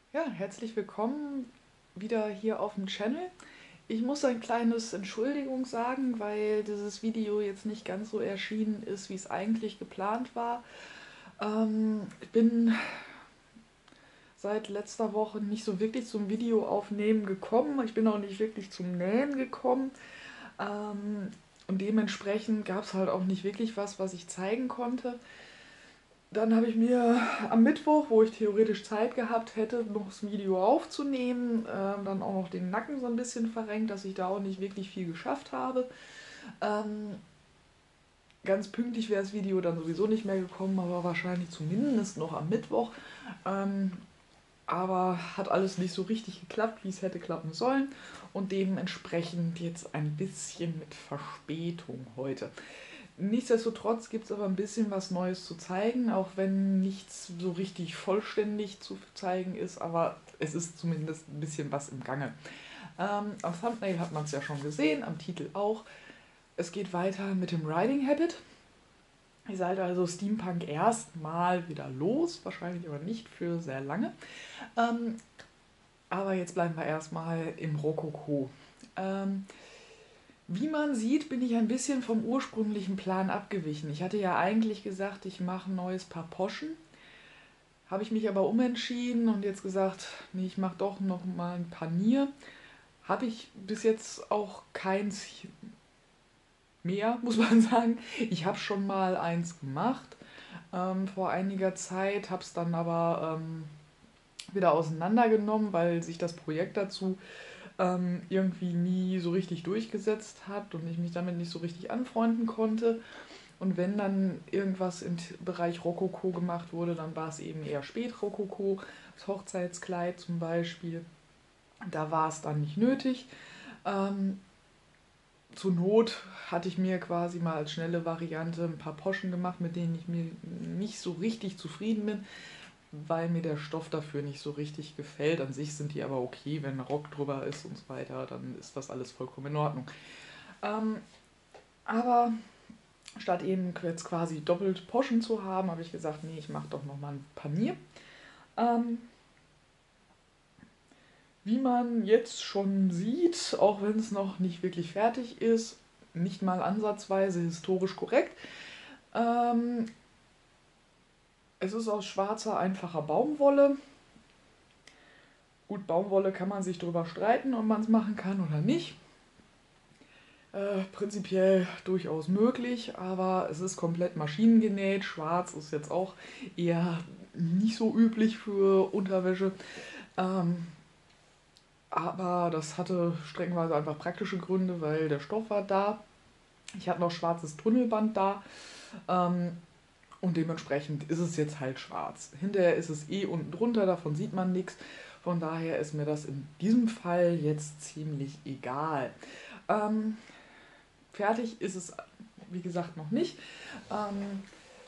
Ja, herzlich willkommen wieder hier auf dem Channel. Ich muss ein kleines Entschuldigung sagen, weil dieses Video jetzt nicht ganz so erschienen ist, wie es eigentlich geplant war. Ich bin seit letzter Woche nicht so wirklich zum Videoaufnehmen gekommen. Ich bin auch nicht wirklich zum Nähen gekommen. Und dementsprechend gab es halt auch nicht wirklich was ich zeigen konnte. Dann habe ich mir am Mittwoch, wo ich theoretisch Zeit gehabt hätte, noch das Video aufzunehmen, dann auch noch den Nacken so ein bisschen verrenkt, dass ich da auch nicht wirklich viel geschafft habe. Ähm, Ganz pünktlich wäre das Video dann sowieso nicht mehr gekommen, aber wahrscheinlich zumindest noch am Mittwoch. Ähm, aber hat alles nicht so richtig geklappt, wie es hätte klappen sollen. Und dementsprechend jetzt ein bisschen mit Verspätung heute. Nichtsdestotrotz gibt es aber ein bisschen was Neues zu zeigen, auch wenn nichts so richtig vollständig zu zeigen ist, aber es ist zumindest ein bisschen was im Gange. Am Thumbnail hat man es ja schon gesehen, am Titel auch. Es geht weiter mit dem Riding Habit. Ihr seid also Steampunk erstmal wieder los, wahrscheinlich aber nicht für sehr lange. Ähm, aber jetzt bleiben wir erstmal im Rokoko. Ähm, Wie man sieht, bin ich ein bisschen vom ursprünglichen Plan abgewichen. Ich hatte ja eigentlich gesagt, ich mache ein neues Paar Poschen. Habe ich mich aber umentschieden und jetzt gesagt, nee, ich mache doch noch mal ein Panier. Habe ich bis jetzt auch keins mehr, muss man sagen. Ich habe schon mal eins gemacht vor einiger Zeit, habe es dann aber wieder auseinandergenommen, weil sich das Projekt dazu irgendwie nie so richtig durchgesetzt hat und ich mich damit nicht so richtig anfreunden konnte. Und wenn dann irgendwas im Bereich Rokoko gemacht wurde, dann war es eben eher Spätrokoko, das Hochzeitskleid zum Beispiel. Da war es dann nicht nötig. Ähm, Zur Not hatte ich mir quasi mal als schnelle Variante ein paar Poschen gemacht, mit denen ich mir nicht so richtig zufrieden bin, weil mir der Stoff dafür nicht so richtig gefällt. An sich sind die aber okay, wenn Rock drüber ist und so weiter, dann ist das alles vollkommen in Ordnung. Ähm, aber statt eben jetzt quasi doppelt Poschen zu haben, habe ich gesagt, nee, ich mache doch nochmal ein Panier. Ähm, Wie man jetzt schon sieht, auch wenn es noch nicht wirklich fertig ist, nicht mal ansatzweise historisch korrekt. Ähm, Es ist aus schwarzer, einfacher Baumwolle. Gut, Baumwolle kann man sich drüber streiten, ob man es machen kann oder nicht. Prinzipiell durchaus möglich, aber es ist komplett maschinengenäht. Schwarz ist jetzt auch eher nicht so üblich für Unterwäsche. Ähm, aber das hatte streckenweise einfach praktische Gründe, weil der Stoff war da. Ich hatte noch schwarzes Tunnelband da. Ähm, und dementsprechend ist es jetzt halt schwarz. Hinterher ist es eh unten drunter, davon sieht man nichts. Von daher ist mir das in diesem Fall jetzt ziemlich egal. Ähm, Fertig ist es, wie gesagt, noch nicht. Ähm,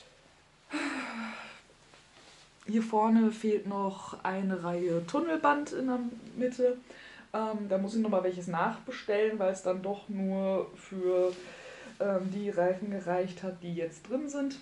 Hier vorne fehlt noch eine Reihe Tunnelband in der Mitte. Da muss ich nochmal welches nachbestellen, weil es dann doch nur für die Reifen gereicht hat, die jetzt drin sind.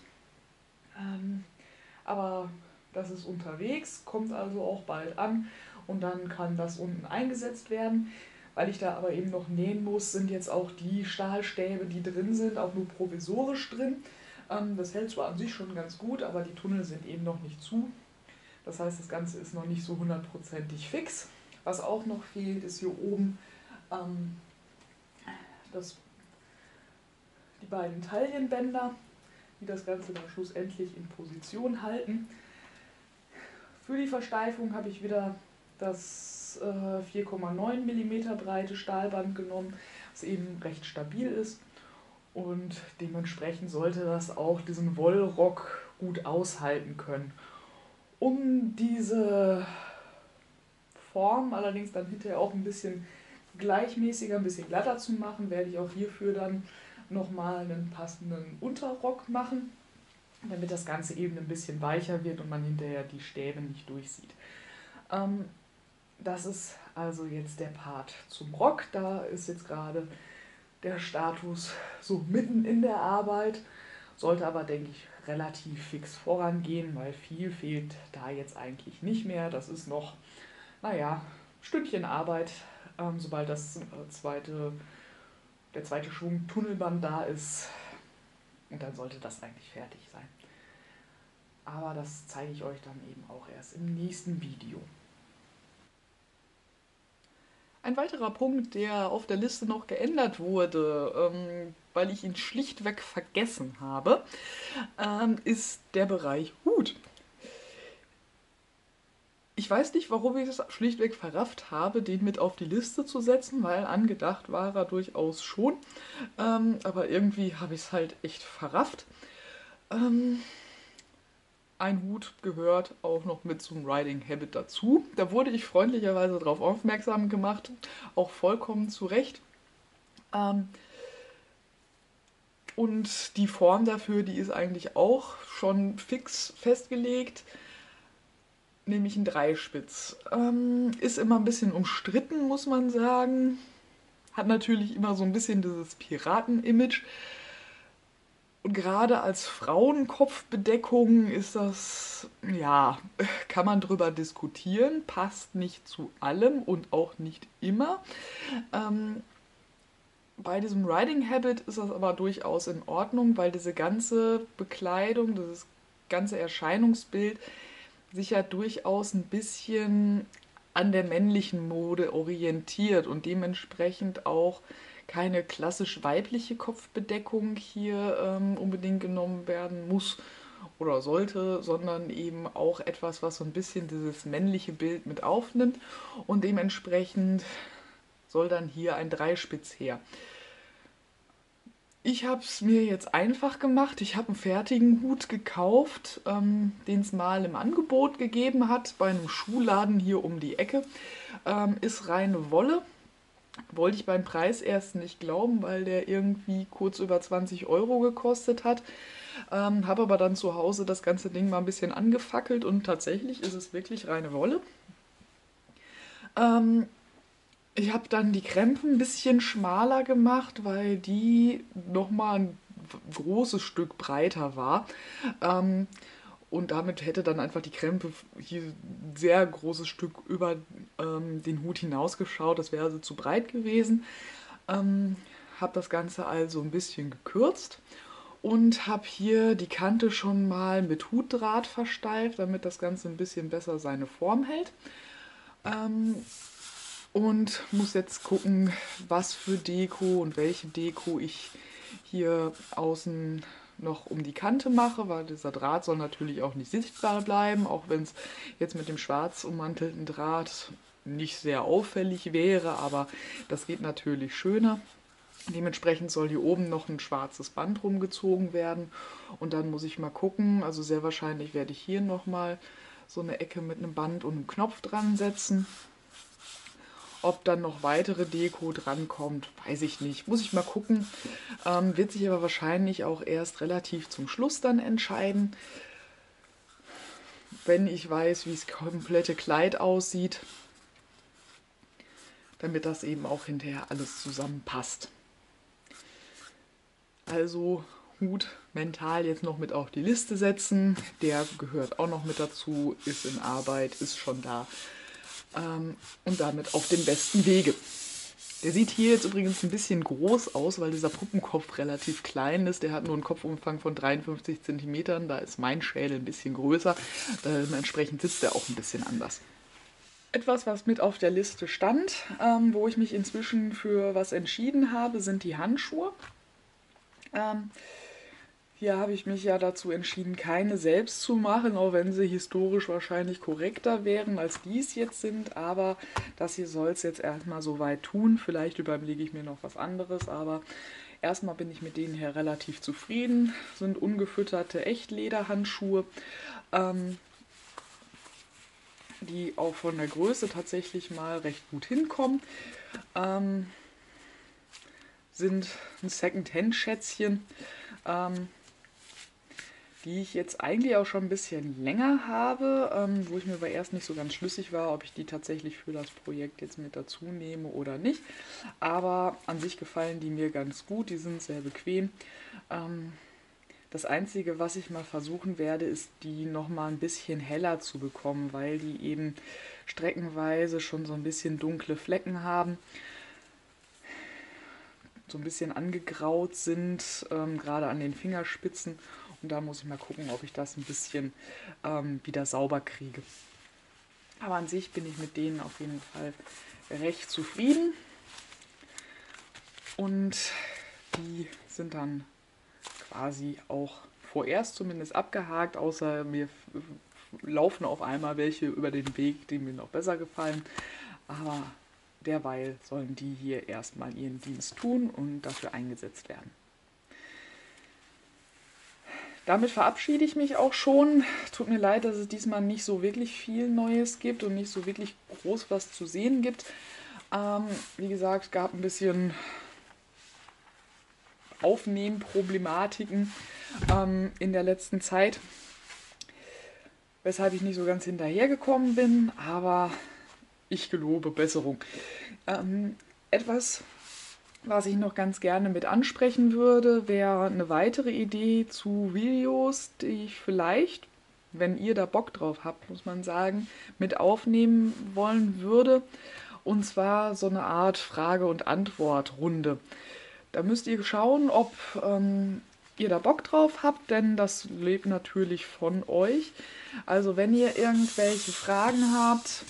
Aber das ist unterwegs, kommt also auch bald an und dann kann das unten eingesetzt werden. Weil ich da aber eben noch nähen muss, sind jetzt auch die Stahlstäbe, die drin sind, auch nur provisorisch drin. Das hält zwar an sich schon ganz gut, aber die Tunnel sind eben noch nicht zu. Das heißt, das Ganze ist noch nicht so hundertprozentig fix. Was auch noch fehlt, ist hier oben ähm, das, die beiden Taillenbänder, die das Ganze dann schlussendlich in Position halten. Für die Versteifung habe ich wieder das 4,9 mm breite Stahlband genommen, was eben recht stabil ist. Und dementsprechend sollte das auch diesen Wollrock gut aushalten können. Um diese Form allerdings dann hinterher auch ein bisschen gleichmäßiger, ein bisschen glatter zu machen, werde ich auch hierfür dann nochmal einen passenden Unterrock machen, damit das Ganze eben ein bisschen weicher wird und man hinterher die Stäbe nicht durchsieht. Ähm, Das ist also jetzt der Part zum Rock. Da ist jetzt gerade der Status so mitten in der Arbeit. Sollte aber, denke ich, relativ fix vorangehen, weil viel fehlt da jetzt eigentlich nicht mehr. Das ist noch Naja, Stündchen Arbeit, sobald der zweite Schwung Tunnelband da ist. Und dann sollte das eigentlich fertig sein. Aber das zeige ich euch dann eben auch erst im nächsten Video. Ein weiterer Punkt, der auf der Liste noch geändert wurde, weil ich ihn schlichtweg vergessen habe, ist der Bereich Hut. Ich weiß nicht, warum ich es schlichtweg verrafft habe, den mit auf die Liste zu setzen, weil angedacht war er durchaus schon. Aber irgendwie habe ich es halt echt verrafft. Ein Hut gehört auch noch mit zum Riding Habit dazu. Da wurde ich freundlicherweise darauf aufmerksam gemacht, auch vollkommen zu Recht. Und die Form dafür, die ist eigentlich auch schon fix festgelegt, nämlich ein Dreispitz. Ist immer ein bisschen umstritten, muss man sagen. Hat natürlich immer so ein bisschen dieses Piraten-Image. Und gerade als Frauenkopfbedeckung ist das, ja, kann man drüber diskutieren, passt nicht zu allem und auch nicht immer. Bei diesem Riding Habit ist das aber durchaus in Ordnung, weil diese ganze Bekleidung, dieses ganze Erscheinungsbild sich ja durchaus ein bisschen an der männlichen Mode orientiert und dementsprechend auch keine klassisch weibliche Kopfbedeckung hier unbedingt genommen werden muss oder sollte, sondern eben auch etwas, was so ein bisschen dieses männliche Bild mit aufnimmt und dementsprechend soll dann hier ein Dreispitz her. Ich habe es mir jetzt einfach gemacht. Ich habe einen fertigen Hut gekauft, den es mal im Angebot gegeben hat bei einem Schuhladen hier um die Ecke. Ist reine Wolle. Wollte ich beim Preis erst nicht glauben, weil der irgendwie kurz über 20 € gekostet hat. Habe aber dann zu Hause das ganze Ding mal ein bisschen angefackelt und tatsächlich ist es wirklich reine Wolle. Ich habe dann die Krempen ein bisschen schmaler gemacht, weil die nochmal ein großes Stück breiter war. Und damit hätte dann einfach die Krempe hier ein sehr großes Stück über den Hut hinausgeschaut. Das wäre also zu breit gewesen. Habe das Ganze also ein bisschen gekürzt und habe hier die Kante schon mal mit Hutdraht versteift, damit das Ganze ein bisschen besser seine Form hält. Und muss jetzt gucken, was für Deko und welche Deko ich hier außen noch um die Kante mache, weil dieser Draht soll natürlich auch nicht sichtbar bleiben, auch wenn es jetzt mit dem schwarz ummantelten Draht nicht sehr auffällig wäre, aber das geht natürlich schöner. Dementsprechend soll hier oben noch ein schwarzes Band rumgezogen werden und dann muss ich mal gucken, also sehr wahrscheinlich werde ich hier nochmal so eine Ecke mit einem Band und einem Knopf dran setzen. Ob dann noch weitere Deko drankommt, weiß ich nicht. Muss ich mal gucken. Wird sich aber wahrscheinlich auch erst relativ zum Schluss dann entscheiden, wenn ich weiß, wie das komplette Kleid aussieht, damit das eben auch hinterher alles zusammenpasst. Also Hut mental jetzt noch mit auf die Liste setzen. Der gehört auch noch mit dazu, ist in Arbeit, ist schon da. Und damit auf dem besten Wege. Der sieht hier jetzt übrigens ein bisschen groß aus, weil dieser Puppenkopf relativ klein ist. Der hat nur einen Kopfumfang von 53 cm. Da ist mein Schädel ein bisschen größer. Dementsprechend sitzt er auch ein bisschen anders. Etwas, was mit auf der Liste stand, wo ich mich inzwischen für was entschieden habe, sind die Handschuhe. Hier habe ich mich ja dazu entschieden, keine selbst zu machen, auch wenn sie historisch wahrscheinlich korrekter wären, als die es jetzt sind. Aber das hier soll es jetzt erstmal so weit tun. Vielleicht überlege ich mir noch was anderes, aber erstmal bin ich mit denen hier relativ zufrieden. Sind ungefütterte Echtlederhandschuhe, die auch von der Größe tatsächlich mal recht gut hinkommen. Sind ein Second-Hand-Schätzchen. Die ich jetzt eigentlich auch schon ein bisschen länger habe, wo ich mir aber erst nicht so ganz schlüssig war, ob ich die tatsächlich für das Projekt jetzt mit dazu nehme oder nicht. Aber an sich gefallen die mir ganz gut, die sind sehr bequem. Das Einzige, was ich mal versuchen werde, ist, die nochmal ein bisschen heller zu bekommen, weil die eben streckenweise schon so ein bisschen dunkle Flecken haben, so ein bisschen angegraut sind, gerade an den Fingerspitzen. Und da muss ich mal gucken, ob ich das ein bisschen wieder sauber kriege. Aber an sich bin ich mit denen auf jeden Fall recht zufrieden. Und die sind dann quasi auch vorerst zumindest abgehakt, außer mir laufen auf einmal welche über den Weg, die mir noch besser gefallen. Aber derweil sollen die hier erstmal ihren Dienst tun und dafür eingesetzt werden. Damit verabschiede ich mich auch schon. Tut mir leid, dass es diesmal nicht so wirklich viel Neues gibt und nicht so wirklich groß was zu sehen gibt. Wie gesagt, es gab ein bisschen Aufnehmproblematiken in der letzten Zeit, weshalb ich nicht so ganz hinterhergekommen bin, aber ich gelobe Besserung. Etwas, was ich noch ganz gerne mit ansprechen würde, wäre eine weitere Idee zu Videos, die ich vielleicht, wenn ihr da Bock drauf habt, muss man sagen, mit aufnehmen wollen würde. Und zwar so eine Art Frage- und Antwort-Runde. Da müsst ihr schauen, ob ihr da Bock drauf habt, denn das lebt natürlich von euch. Also wenn ihr irgendwelche Fragen habt,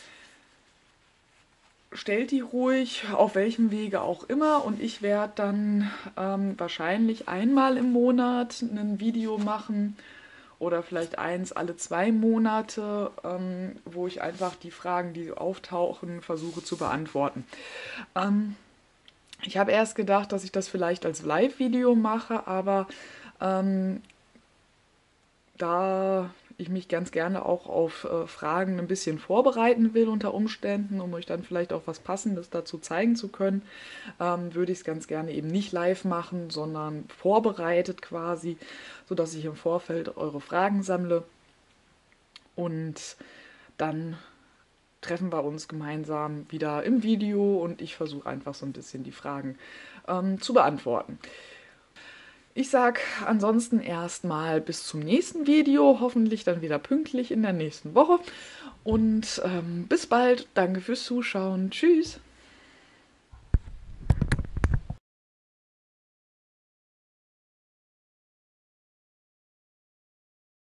stellt die ruhig, auf welchem Wege auch immer. Und ich werde dann wahrscheinlich einmal im Monat ein Video machen oder vielleicht eins alle 2 Monate, wo ich einfach die Fragen, die auftauchen, versuche zu beantworten. Ich habe erst gedacht, dass ich das vielleicht als Live-Video mache, aber da ich mich ganz gerne auch auf Fragen ein bisschen vorbereiten will unter Umständen, um euch dann vielleicht auch was Passendes dazu zeigen zu können, würde ich es ganz gerne eben nicht live machen, sondern vorbereitet quasi, sodass ich im Vorfeld eure Fragen sammle und dann treffen wir uns gemeinsam wieder im Video und ich versuche einfach so ein bisschen die Fragen zu beantworten. Ich sage ansonsten erstmal bis zum nächsten Video, hoffentlich dann wieder pünktlich in der nächsten Woche. Und bis bald, danke fürs Zuschauen, tschüss!